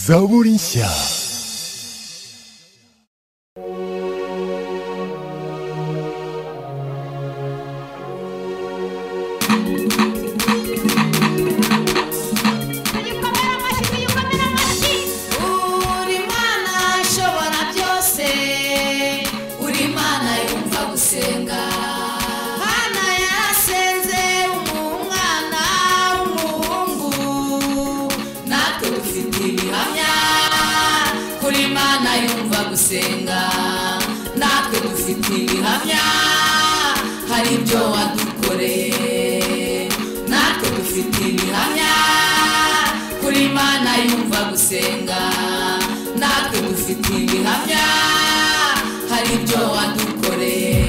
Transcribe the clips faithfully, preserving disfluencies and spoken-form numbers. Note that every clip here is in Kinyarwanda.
zaburi nshya. natwe dufite ibihamya hari ibyo wadukoreye natwe dufite ibihamya kuri Imana yumva gusenga natwe dufite ibihamya hari ibyo wadukoreye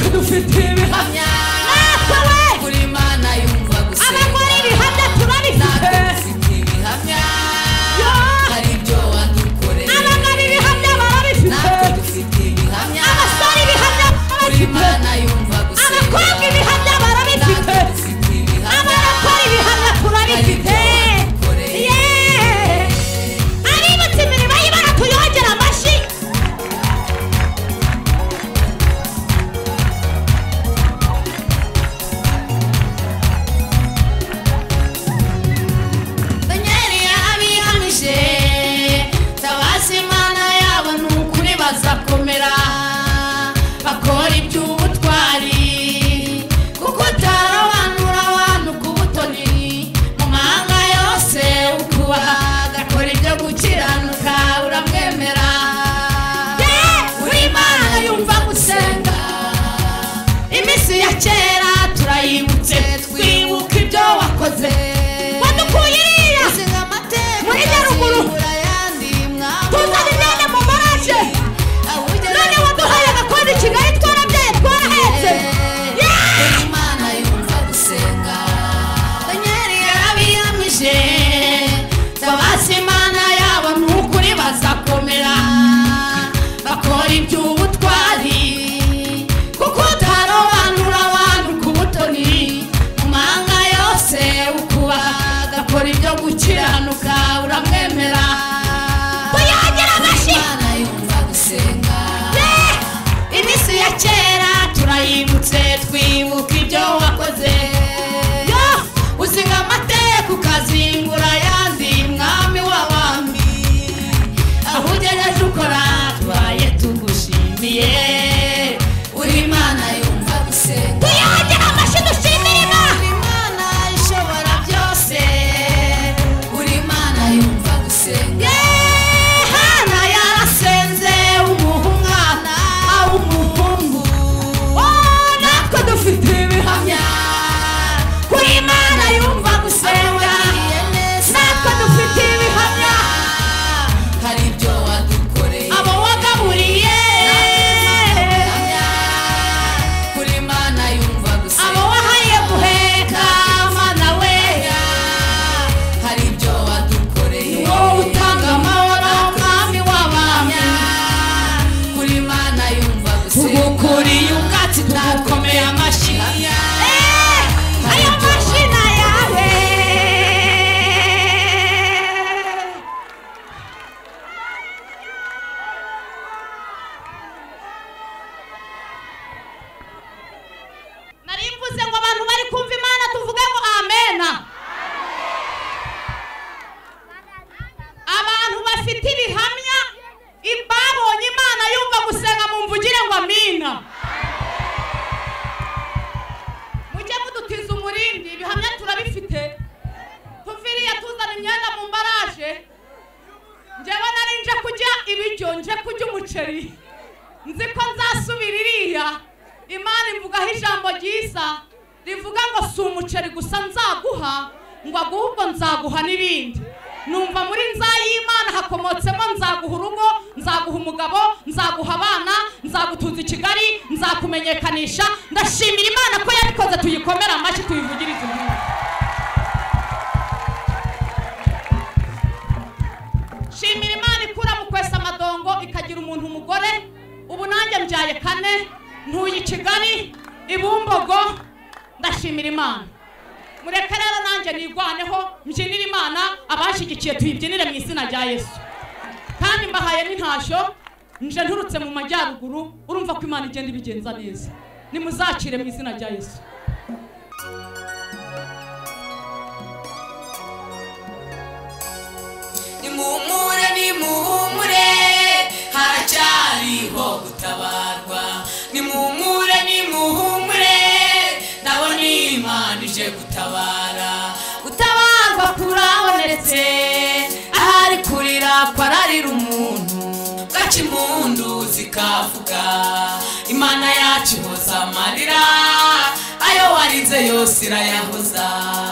Kuri Imana yumva gusenga birababaje babasi Imana yabo n'ukuri bazakomera bakora iby'ubutwari kuko utarobanura abantu ku butoni mu mahanga yose ukuba gakora ibyo gukiranuka uramwemera tuyagira amashi Imana yumva gusenga iminsi ya kera turayibutse twibuka ibyo wakoze uzinga amateka ukazingura yandi mwami w'abami aho ugejeje ukora tubaye tugushimiye uri Imana yumva gusenga tuyagira amashi dushimira Imana ishobora byose uri Imana yumva gusenga Hana yarasenze umuha umwana w'umuhungu natwe dufite ibihamya kuri Imana yumva gusenga natwe dufite ibihamya hari ibyo wadukoreye abo wagaburiye kuri Imana yumva gusenga abo wahaye guheka Mana we hari ibyo wadukoreye wowe utanga amahoro mwami w'abami kuri Imana yumva gusenga tugukuriye ubwatsi tugukomeye amashyi ayo mashina yawe nari mvuze ngo abantu bari kumva Imana tuvuge ngo amena abantu bafite ibihamya babonye Imana yumva gusenga mumvugire ngo amina mujye mudutiza umurindi ibihamya turabifite tuviriye tuzana imyenda mu mbaraje njyewe nari nje kujya ibiryo nje kujya umuceri nzi ko nzasubira iriya Imana imvugaho ijambo ryiza rivuga ngo si umuceri gusa nzaguha ngo ahubwo nzaguha n'ibindi numva muri nzayimana hakomotsemo nzaguha urugo nzaguha umugabo nzaguha abana nzagutuza i Kigali nzakumenyekanisha ndashimira Imana ko yabikoze tuyikomera amashyi tuyivugirize impundu shimira Imana ikura mu kwesa amadongo ikagira umuntu umugore ubu nanjye mbyaye kane ntuye i Kigali ibumbogo ndashimira Imana mureke rero nanjye nigwaneho mbyinira Imana abashyigikiye tuyibyinire mu izina rya Yesu kandi mbahaye n'intashyo nje nturutse mu majyaruguru urumva ko Imana igenda ibigenza neza nimuzakire mu izina rya Yesu nimuhumure nimuhumure haracyariho gutabarwa nimuhumure nimuhumure ndabona Imana ije gutabara gutabarwa kurabonetse ahari kurira kwararira umuntu gaca impundu zikavuga Imana yacu ihoza amarira ayo warize yose irayahoza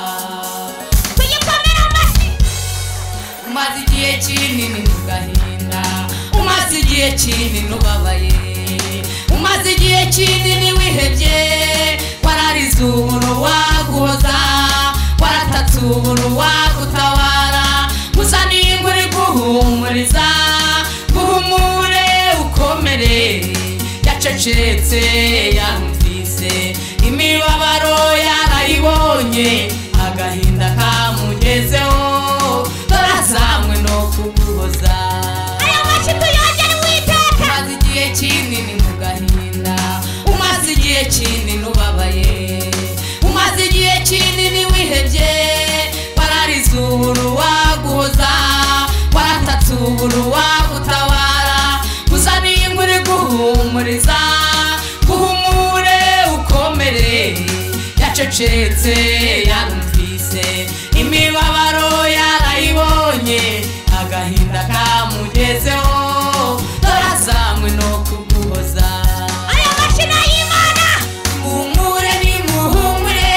tuyikomera amashyi umaze igihe kinini n'ugahinda umaze igihe kinini ubabaye umaze igihe kinini wihebye wararize ubuntu waguhoza waratatse ubuntu wagutabara gusa ningo uri guhumuriza guhumure ukomere yacecetse yarumvise imibabaro yarayibonye agahinda kamugezeho dorazamwe no kuguhoza ayo mashi tuyongere witeka umaze igihe kinini mu gahinda umaze igihe kinini ubabaye umaze igihe kinini wihebye wararize ubuntu waguhoza waratatse ubuntu wagutabara gusa ningo uri guhumuriza guhumure ukomere yacecetse yarumvise imibabaro yarayibonye agahinda kamugezeho dorazamwe no kuguhoza ayo mashina y'Imana muhumure nimuhumure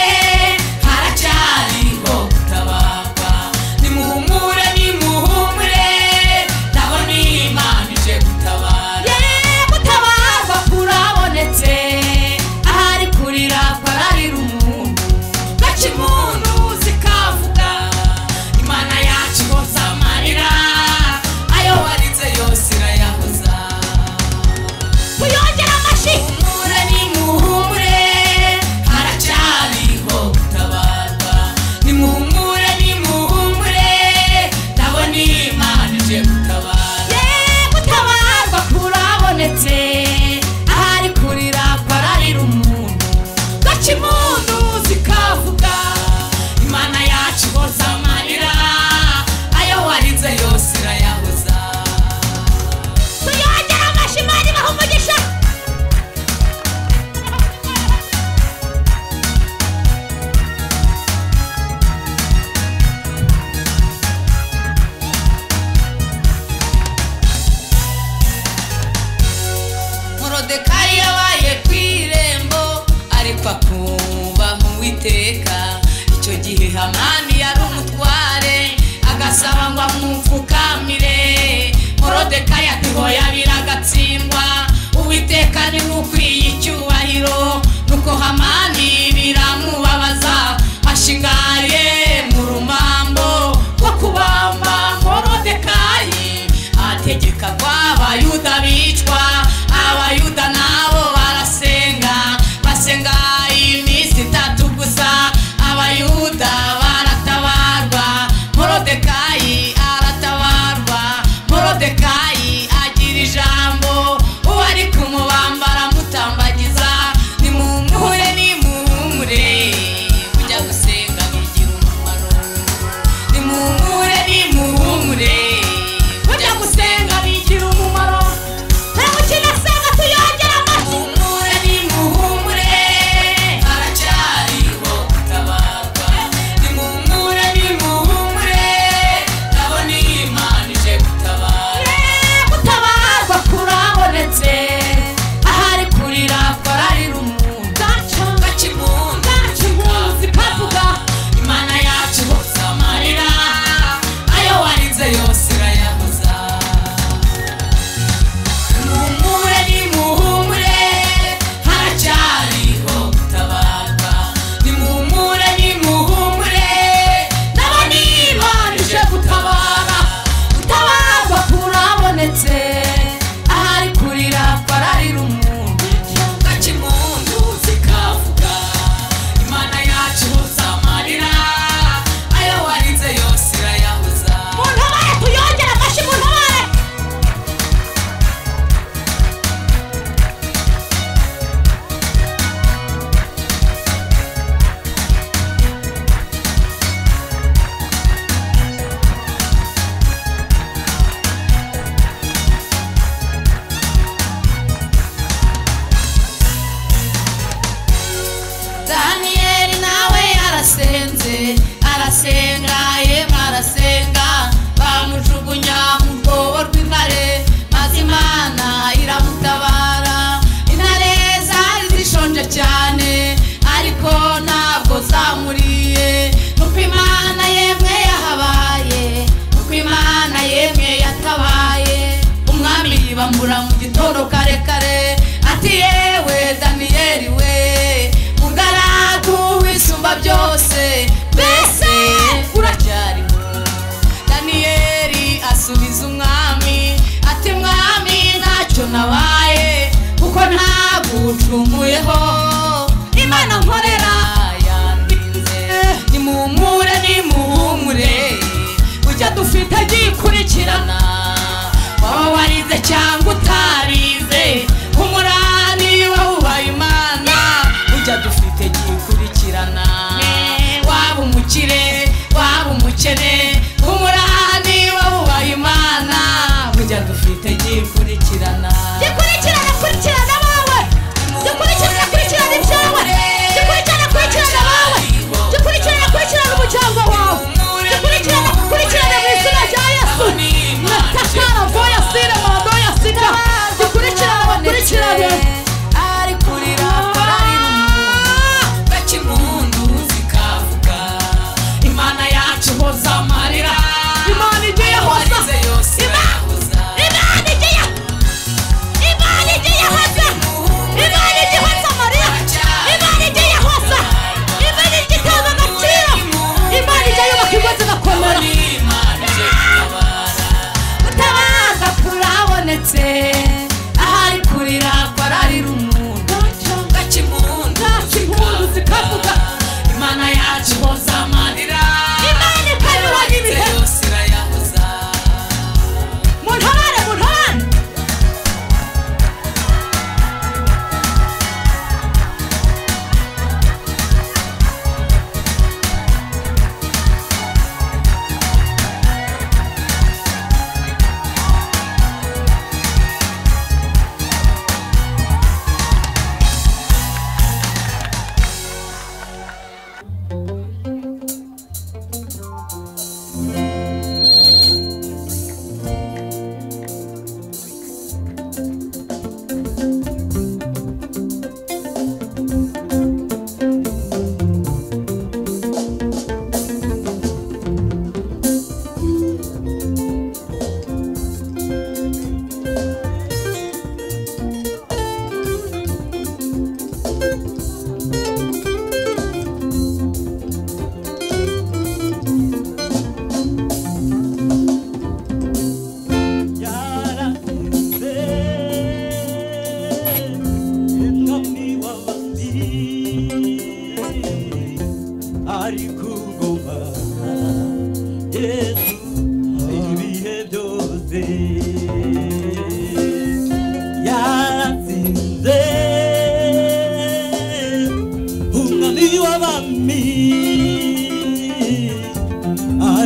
haracyariho gutabarwa nimuhumure nimuhumure ndabona Imana ije gutabara ye gutabarwa kurabonetse ahari kurira kwararira umuntu Hamani yari umutware agasaba ngo amupfukamire Morodekayi ati hoya biragatsindwa Uwiteka ni ukwiye icyubahiro nuko Hamani biramubabaza ashingaye mu rumambo rwo kubamba Morodekayi ategeka ko abayuda bicwa abayuda nabo barasenga basenga iminsi itatu gusa abayuda bara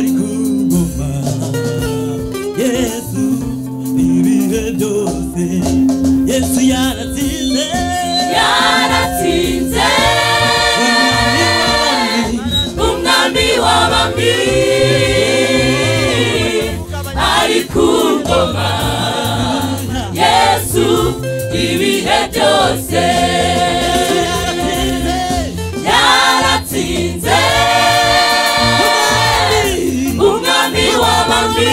kuguma Yesu ibihe byose Yesu yaratsinze yaratsinze umwami w'abami ari ku ngoma Yesu ibihe byose yaratsinze umwami w'abami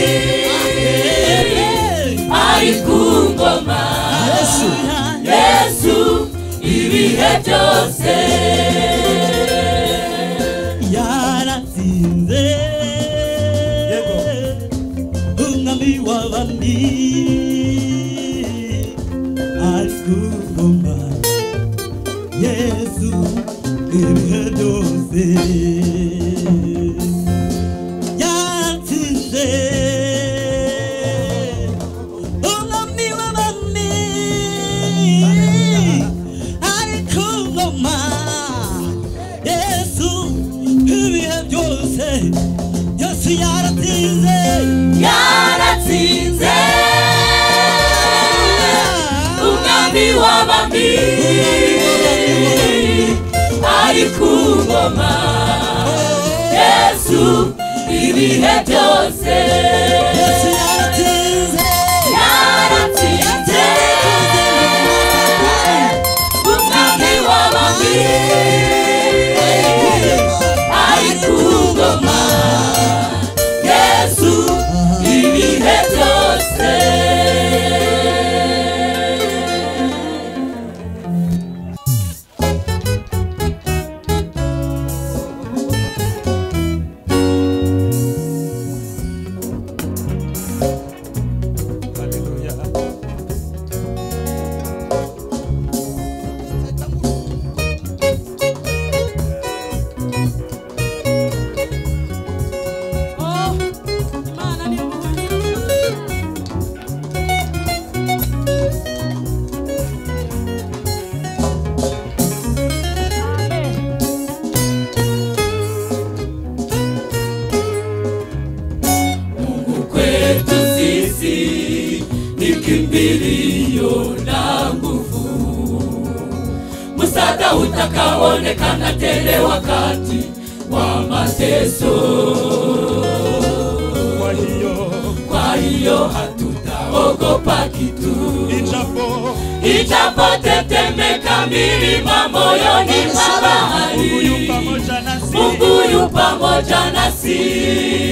ari ku ngoma Yesu ibihe byose yaratsinze umwami w'abami ari ku ngoma Yesu ibihe byose yaratsinze umwami w'abami ari ku ngoma Yesu ibihe byose Yesu yaratsinze yaratsinze umwami w'abami ari ku ngoma Yesu ibihe byose Yesu yaratsinze yaratsinze umwami w'abami ari ku ngoma Yesu ibihe byose kimbilio na nguvu. Msaada utakaonekana tele wakati wa mateso. Kwa hiyo, kwa hiyo hatutaogopa kitu. Ijapo, ijapo tetemeka milima moyoni mwa bahari. Mungu yu pamoja nasi. Mungu yu pamoja nasi.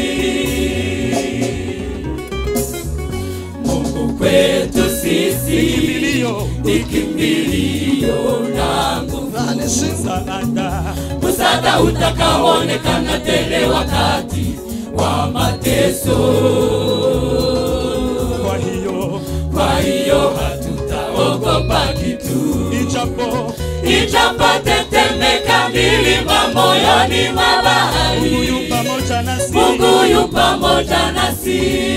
Kwetu sisi ni kimbilio na nguvu. Msaada utakaonekana tele wakati wa mateso. Kwa hiyo, kwa hiyo hatutaogopa kitu. Ijapo, ijapo tetemeka milima moyoni mwa bahari. Mungu yu pamoja nasi. Mungu yu pamoja nasi.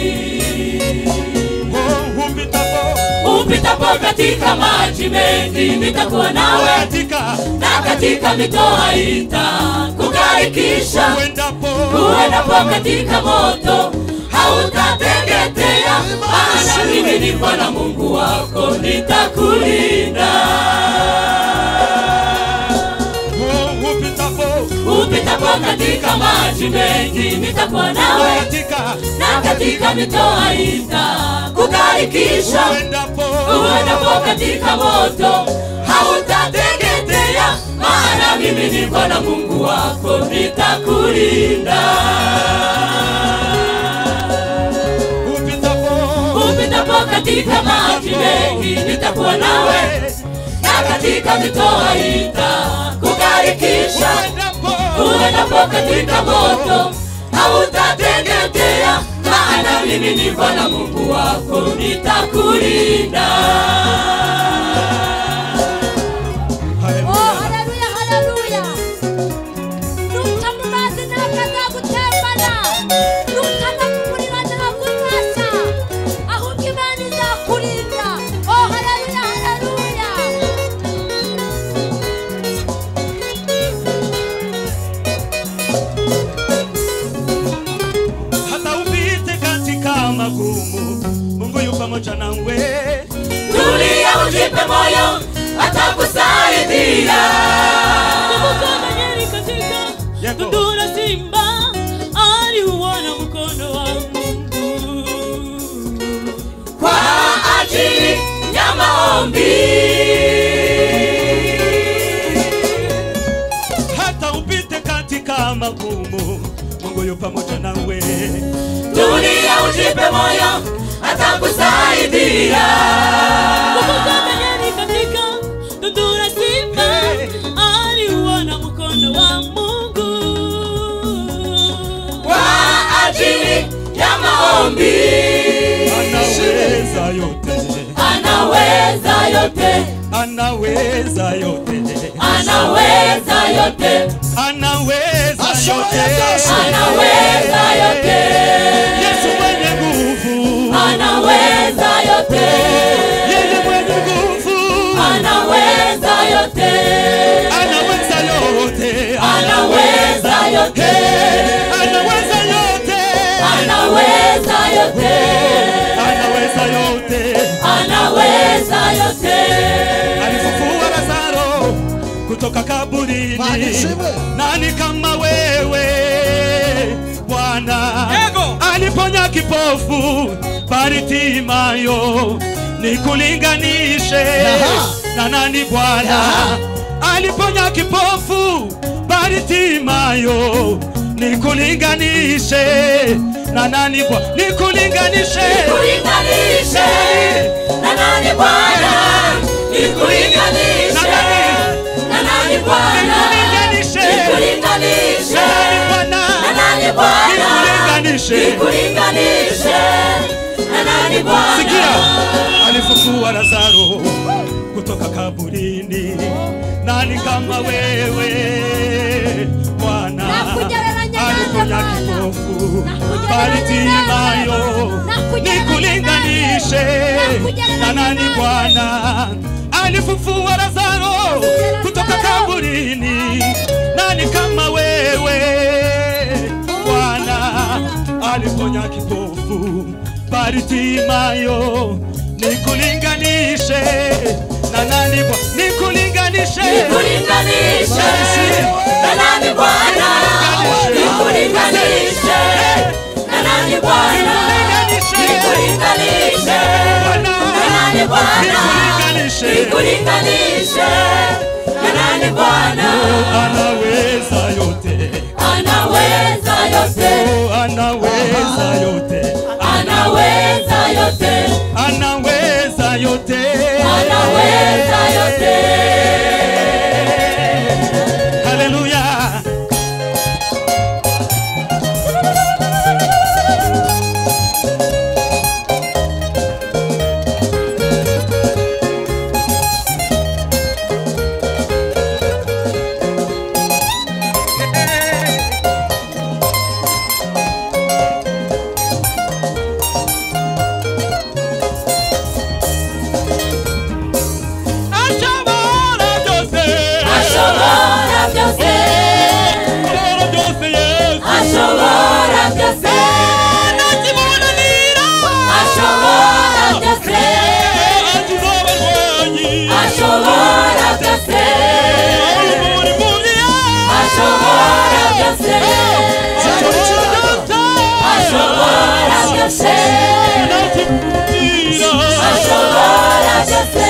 Upitapo katika maji mengi nitakuwa nawe, na katika mito haitakugarikisha. Uendapo katika moto hautateketea, maana mimi ni Bwana Mungu wako, nitakulinda. Upitapo katika maji mengi nitakuwa nawe, na katika mito haitakugarikisha. Uendapo katika moto hautateketea, maana mimi ni Bwana Mungu wako, nitakulinda. Upitapo katika maji mengi nitakuwa nawe, na katika mito haitakugarikisha. Uendapo katika moto hautateketea, maana mimi ni Bwana Mungu wako, nitakulinda. Oh, haleluya, haleluya. Nutamumazi nakaza gutembana, nutanamurira nagutasa, ahubwo Imana izakurinda. Oh, haleluya, haleluya. atakusaidia. Kumbuka Danieli katika tundu la simba aliuona mkono wa Mungu kwa ajili ya maombi. Hata upite katika magumu, Mungu yupo pamoja nawe. Dunia ujipe moyo, atakusaidia. Kumbuka Danieli katika tundu la simba aliuona mkono wa Mungu kwa ajili ya maombi. Anaweza yote, Anaweza yote, anaweza yote, anaweza yote, anaweza yote, anaweza yote. Yesu mwenye nguvu, Anaweza yote, yeye mwenye nguvu, anaweza yote, anaweza yote, anaweza yote, anaweza yote, anaweza yote, anaweza yote. anaweza yote. Alifufua Lazaro kutoka kaburini. Nani kama wewe Bwana? Aliponya kipofu Bartimayo, nikulinganishe na nani Bwana? Aliponya kipofu Bartimayo, nikulinganishe na nani Bwana? Nikulinganishe, Nikulinganishe na nani Bwana? Nikulinganishe na nani Bwana? nikulinganishe Nikulinganishe na nani Bwana? na nani Bwana? Nikulinganishe. Nikulinganishe na nani Bwana? Sikia, alifufua Lazaro kutoka kaburini. Nani kama wewe Bwana? Aliponya kipofu Bartimayo, nikulinganishe na nani Bwana? Alifufua Lazaro kutoka kaburini. Nani kama wewe Bwana? Aliponya kipofu Bartimayo, nikulinganishe na nani Bwana? Nikulinganishe, Nikulinganishe na nani Bwana? Nikulinganishe na nani Bwana? Nikulinganishe na nani Bwana? Nikulinganishe na nani Bwana? Anaweza yote, Anaweza yote, anaweza yote, anaweza yote, anaweza yote, anaweza yote. Haleluya. Ashobora byose, ashobora byose, ashobora byose, ashobora byose, ashobora byose, ashobora byose, ashobora byose,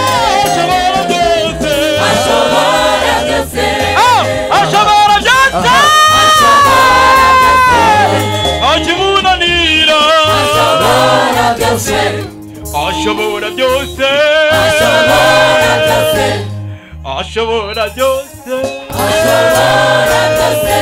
ashobora byose, ashobora byose akimunanira ashobora byose, ashobora byose ashobora byose, ashobora byose ashobora byose.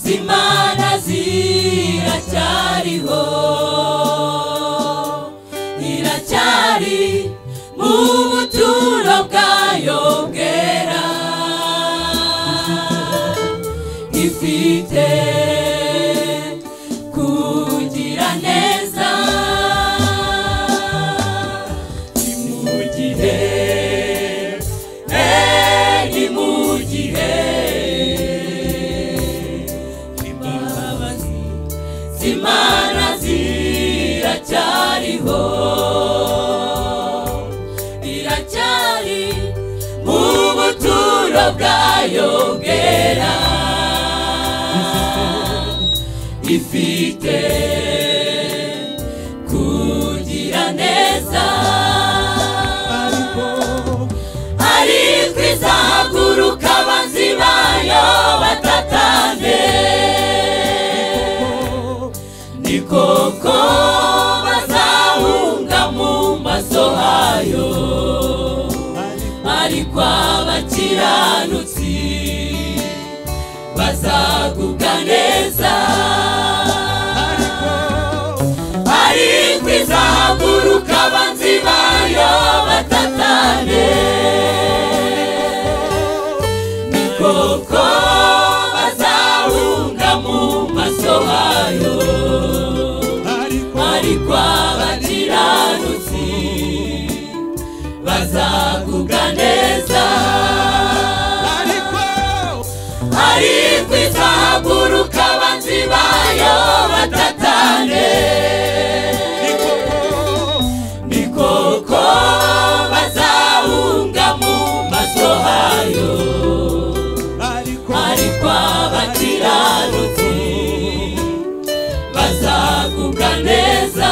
z'Imana ziracyariho, iracyari mu buturo bwayo bwera, ifite kugira neza. Ni mu gihe, eh, ni mu gihe imbabazi z'Imana ziracyariho, iracyari mu buturo bwayo bwera, ifite kugira neza. Ariko izahaguruka abanzi bayo batatane, ni koko bazahunga mu maso hayo, ariko abakiranutsi bazagubwa neza. Ariko izahaguruka abanzi bayo batatane, ni koko bazahunga mu maso hayo, ariko abakiranutsi bazagubwa neza. Ariko izahaguruka abanzi bayo batatane, ni koko bazahunga mu maso hayo, ariko abakiranutsi bazagubwa neza.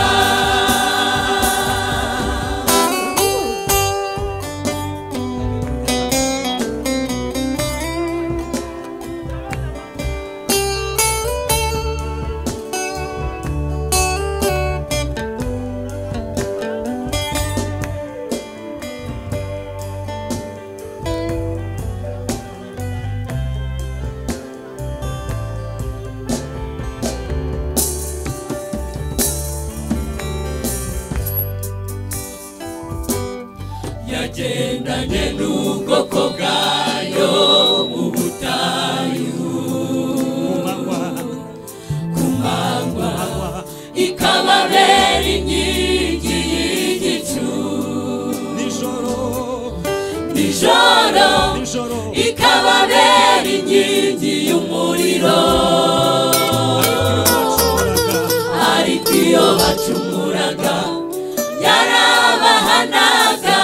Yagendanye n'ubwoko bwayo mu butayu, ku manywa ikababera inkingi y'igicu, nijoro ikababera inkingi y'umuriro. Ariko iyo bacumuraga yarabahanaga,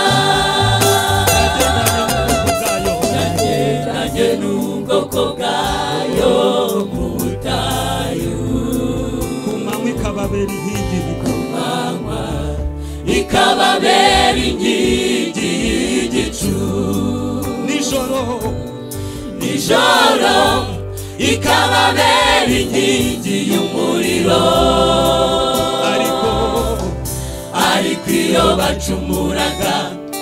yagendanye n'ubwoko bwayo mu butayu, ku manywa ikababera inkingi, ku manywa ikababera inkingi y'igicu, nijoro nijoro ikababera inkingi y'umuriro. Ariko ariko iyo bacumuraga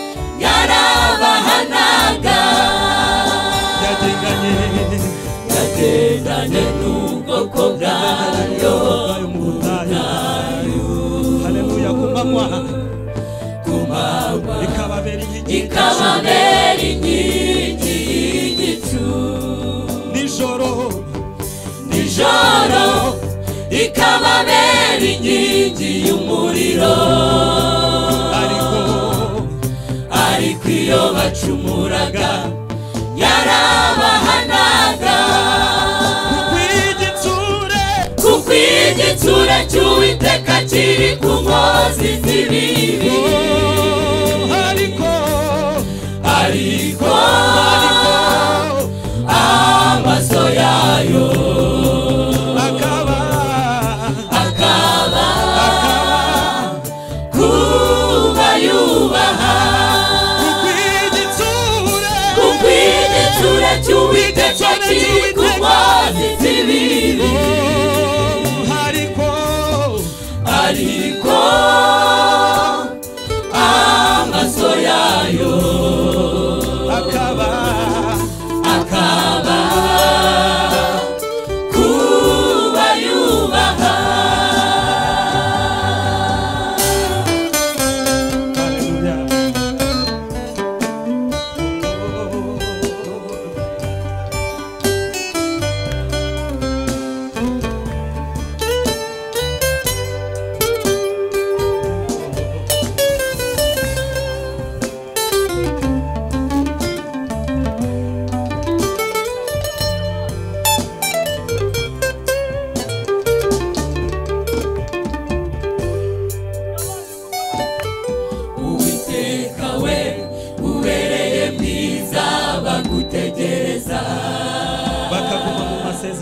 yarabahanaga, yagendanye yagendanye n'ubwoko bwayo mu butayu. Haleluya. Ku manywa ku manywa ikababera inkingi y'igicu, nijoro nijoro ikababera inkingi y'umuriro. Ariko ariko iyo bacumuraga yarabahanaga, kuko igitsure cy'Uwiteka kiri ku nkozi z'ibibi. Ariko ariko amaso yayo akaba akaba kuba yubaha, kuko igitsure cy'Uwiteka kiri ku nkozi z'ibibi. Ariko ariko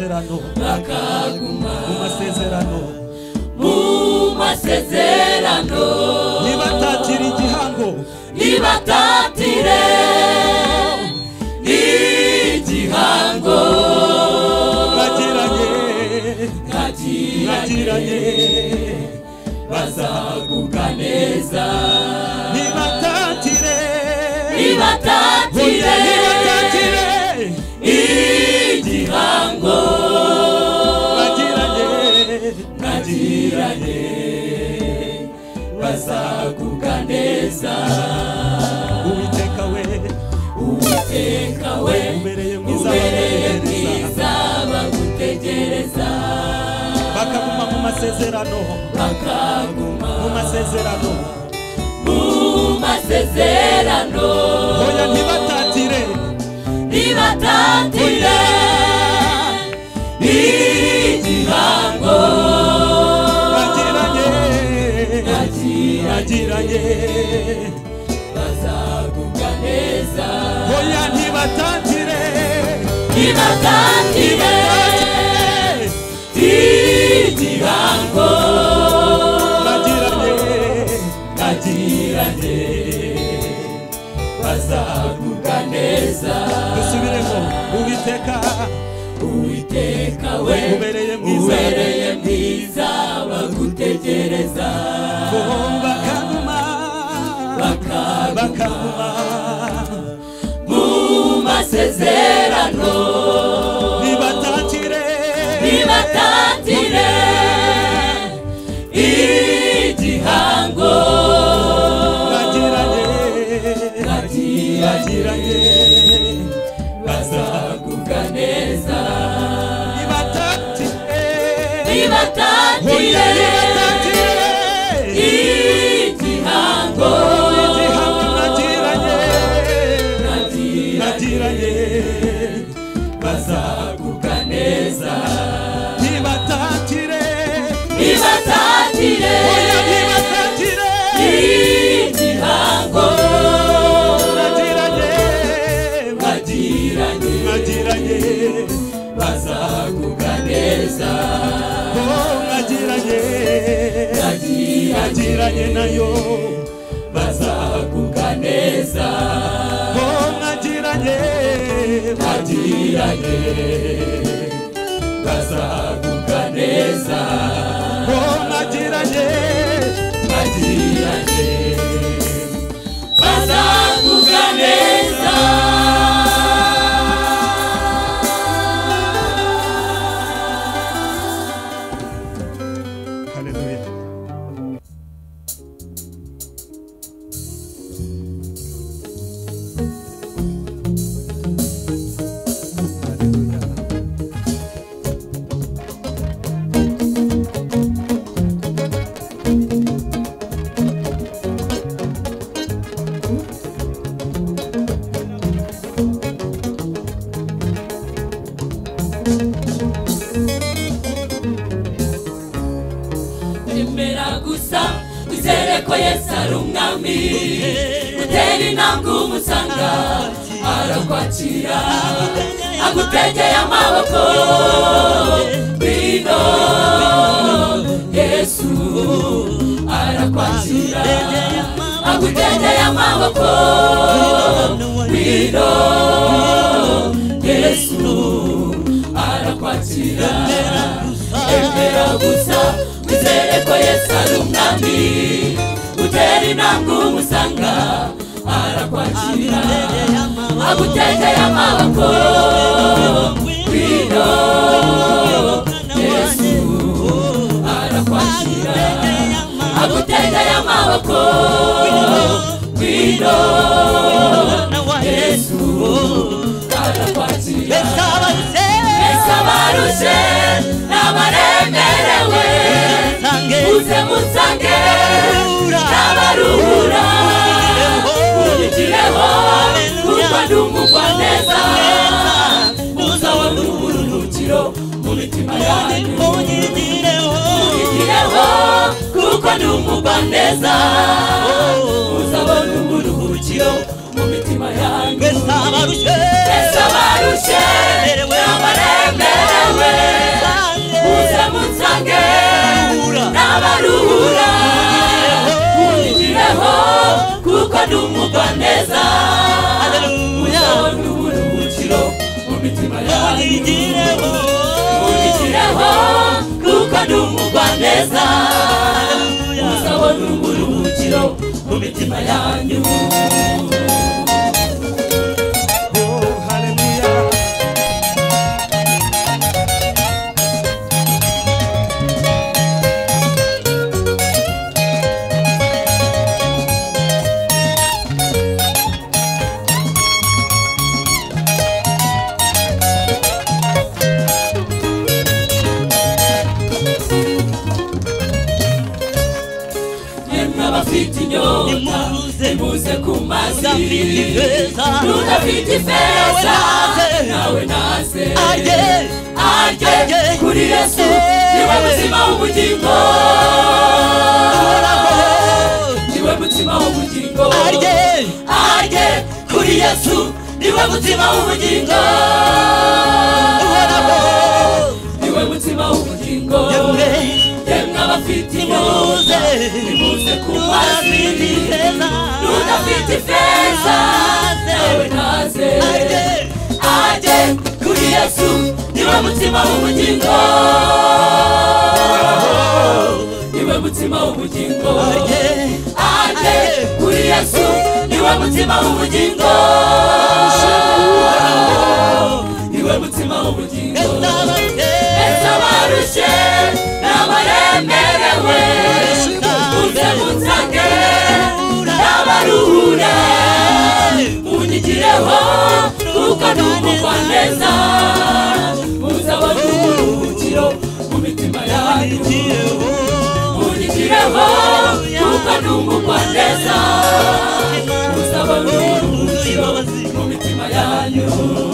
masezerano bakaguma mu masezerano mu masezerano nibatatira igihango nibatatire igihango bagiranye bagiranye bazagubwa neza nibatatire nibatatire nibatatire igihango bagiranye bagiranye bazagubwa neza Uwiteka we Uwiteka we ubereye mwiza ubereye mwiza bagutegereza bakaguma mu masezerano bakaguma mu masezerano mu masezerano oya ntibatatire nibatatire igihango bagiranye bagiranye bagiranye bazagubwa neza oya ntibatatire nibatatire igihango bagiranye bagiranye bazagubwa neza dusubiremo Uwiteka Uwiteka we ubereye mwiza ubereye mwiza bagutegereza bakaguma bakaguma mu masezerano nibatatire nibatatire igihango bagiranye bagiranye bazagubwa neza nibatatire nibatatire nibatatire igihango igihango bagiranye bagiranye bazagubwa neza nibatatire nibatatire oya nibatatire igihango bagiranye bagiranye bagiranye bazagubwa neza oh bagiranye bagiranye nayo bazagubwa neza oh bagiranye bagiranye bazagubwa neza oh bagiranye bagiranye bazagubwa neza haleluya Emera gusa wizere ko Yesu ari umwami utera intambwe umusanga arakwakira agutegeye amaboko bino Yesu arakwakira agutegeye amaboko bino Yesu arakwakira emera gusa wizere ko Yesu ari umwami utera intambwe umusanga arakwakira agutegeye amaboko bino Yesu arakwakira agutegeye amaboko bino Yesu arakwakira Yesu abarushe n'abaremerewe uze musange n'abaruhura unyigireho kuko ndi umugwaneza uzabona uburuhukiro mu mitima yanyu unyigireho kuko ndi umugwaneza uzabona uburuhukiro mu mitima yanyu Yesu abarushe n'abaremerewe mu mitima yanyu. Nimuze kumazi Udafiti feza nawe naze Aje Aje kuri Yesu Niwe mutima w'ubugingo Niwe mutima w'ubugingo Aje Aje kuri Yesu Niwe mutima w'ubugingo Niwe mutima w'ubugingo Yemwe abafite inyota Nimuze kumazi Udafiti feza nawe naze Aje kuri Yesu Niwe mutima w'ubugingo Niwe mutima w'ubugingo Aje kuri Yesu Niwe mutima w'ubugingo Niwe mutima w'ubugingo Ese abarushe n'abaremerewe Muze munsange n'abaruhure Munyigireho kuko numva neza Muzabona uburuhukiro mu mitima yanyu Munyigireho kuko numva neza Muzabona uburuhukiro mu mitima yanyu.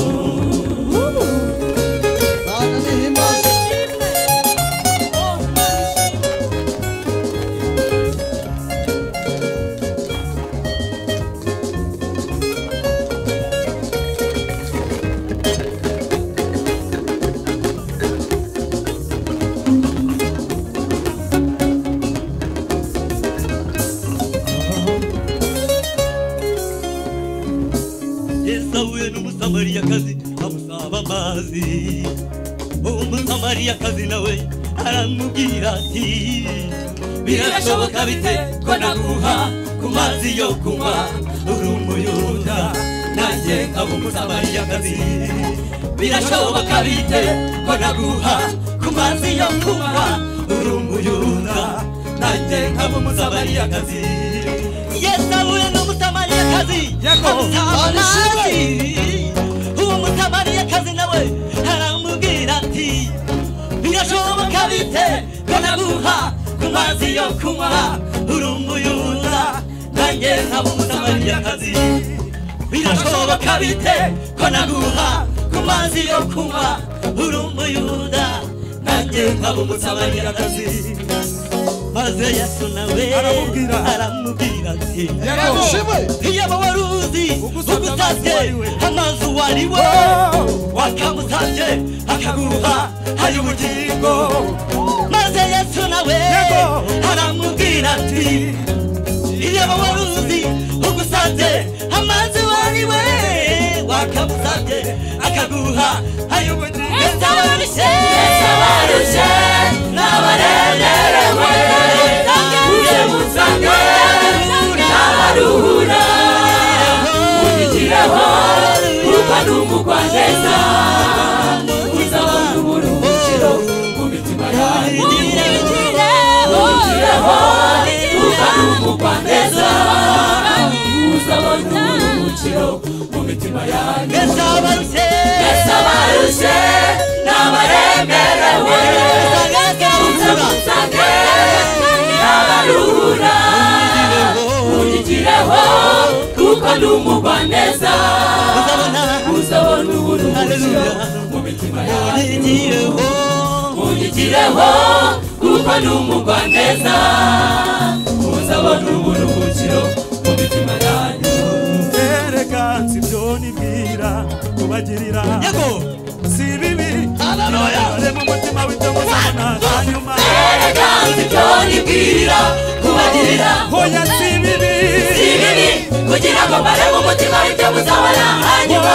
Umusamariyakazi amusaba amazi Umusamariyakazi nawe aramubwira ati birashoboka bite ko naguha ku mazi yo kunywa uri umuyuda nanjye nkaba umusamariyakazi birashoboka bite ko naguha ku mazi yo kunywa uri umuyuda nanjye nkaba umusamariyakazi Yesu ahuye n'umusamariyakazi amusaba amazi Umusamariyakazi nawe aramubwira ati birashoboka bite ko naguha ku mazi yo kunywa uri umuyuda nanjye nkaba umusamariyakazi birashoboka bite ko naguha ku mazi yo kunywa uri umuyuda nanjye nkaba umusamariyakazi maze Yesu nawe aramubwira ati iyaba wari uzi ugusabye amazi wariwe wakamusabye akaguha hari ubugingo maze Yesu nawe aramubwira ati iyaba wari uzi ugusabye amazi wariwe wakamusabye akaguha hari ubugingo Yesu abarushe Yesu abarushe n'abaremerewe Muze munsange n'abaruhure Munyigireho kuko numva neza Muzabona uburuhukiro mu mitima yanyu Munyigireho kuko numva neza Muzabona uburuhukiro mu mitima yanyu Yesu abarushe Yesu abarushe n'abaremerewe Muze munsange n'abaruhure Munyigireho kuko numva neza Muzabona uburuhukiro mu mitima yanyu Munyigireho kuko numva neza Muzabona uburuhukiro mu mitima yanyu Erega sibyo nibwira kubagirira si bibi Haleluya mu mutima w'ibyo muzabona hanyuma Erega sibyo nibwira kubagirira Hoya si bibi Si bibi kugira ngo mbare mu mutima w'ibyo muzabona hanyuma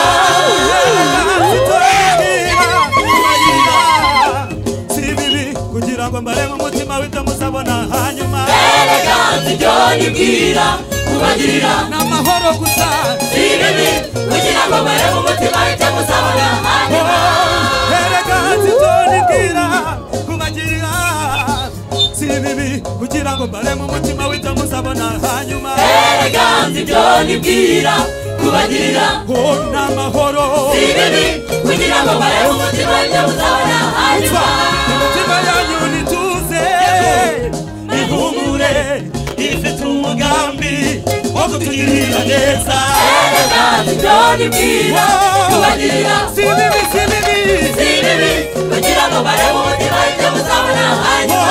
Si bibi kugira ngo mbare mu mutima w'ibyo muzabona hanyuma Erega sibyo nibwira kubagirira n'amahoro gusa si bibi kugira ngo bare mu mutima icyo muzabona hanyuma erega sibyo nibwira kubagirira si bibi kugira ngo bare mu mutima w'icyo muzabona hanyuma erega sibyo nibwira kubagirira oh n'amahoro si bibi kugira ngo bare mu mutima icyo muzabona hanyuma imitima yanyu nituze ihumure ifite umugambi wo kutugirira neza erega sibyo nibwira kubagirira si bibi si bibi si bibi kugira ngo bare mu mutima icyo muzabona hanyuma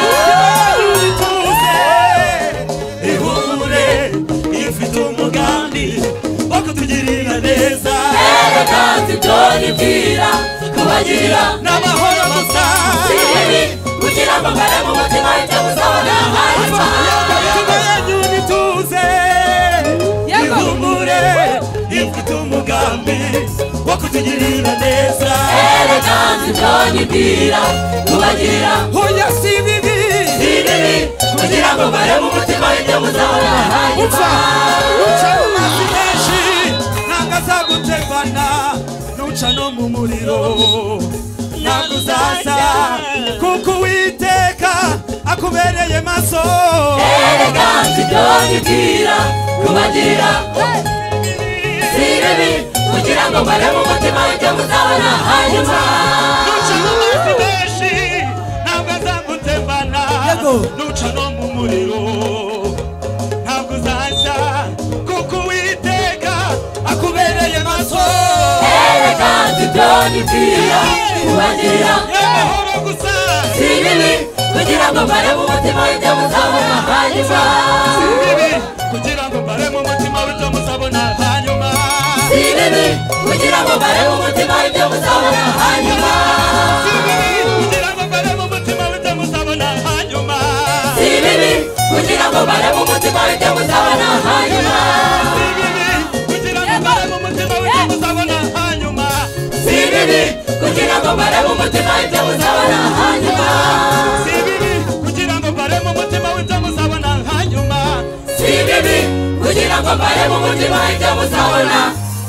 nibwira kubagirira n'amahoro gusa si bibi kugira ngo bare mu mutima icyo muzabona hanyuma imitima yanyu nituze ihumure ifite umugambi wo kutugirira neza erega sibyo nibwira kubagirira hoya si bibi si bibi kugira ngo bare mu mutima icyo muzabona hanyuma uca mu mazi menshi ntabwo azagutembana nuca no mu muriro ntabwo uzaza kuko Uwiteka akubereye maso erega sibyo nibwira kubagirira si bibi kugira ngo bare mu mutima icyo muzabona hanyuma nuca mu mazi menshi ntabwo azagutembana nuca no mu muriro ntabwo uzaza kuko Uwiteka akubereye maso erega sibyo nibwira kubagirira n'amahoro gusa si bibi kugira ngo bare mu mutima icyo muzabona hanyuma si bibi kugira ngo bare mu mutima w'icyo muzabona hanyuma si bibi kugira ngo bare mu mutima icyo muzabona hanyuma si bibi kugira ngo bare mu mutima w'icyo muzabona hanyuma si bibi kugira ngo bare mu mutima icyo muzabona hanyuma si bibi kugira ngo bare mu mutima w'icyo muzabona hanyuma si bibi kugira ngo bare mu mutima icyo muzabona hanyuma si bibi kugira ngo bare mu mutima w'icyo muzabona hanyuma si bibi kugira ngo bare mu mutima icyo muzabona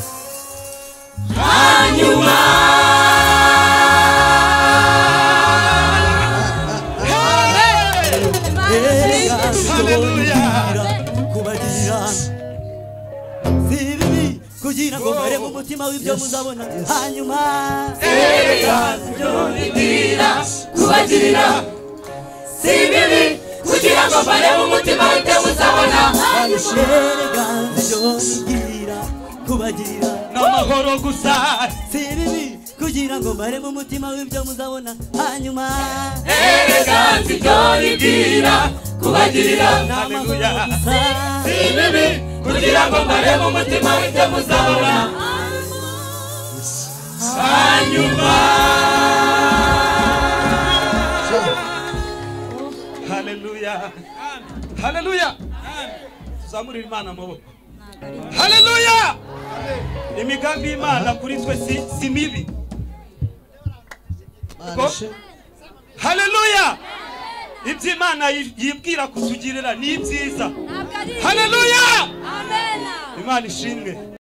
hanyuma haleluya kubagirira si bibi kugira ngo bare mu mutima w'ibyo muzabona hanyuma erega sibyo nibwira kubagirira si bibi kugira ngo bare mu mutima icyo muzabona hanyuma erega sibyo nibwira kubagirira n'amahoro gusa si bibi kugira ngo bare mu mutima w'ibyo muzabona hanyuma erega sibyo nibwira kubagirira haleluya si bibi kugira ngo bare mu mutima icyo muzabona hanyuma haleluya haleluya tuzamurira Imana amaboko haleluya imigambi y'Imana kuri twe si, si mibi haleluya ibyo Imana yibwira kutugirira ni byiza haleluya Imana ishimwe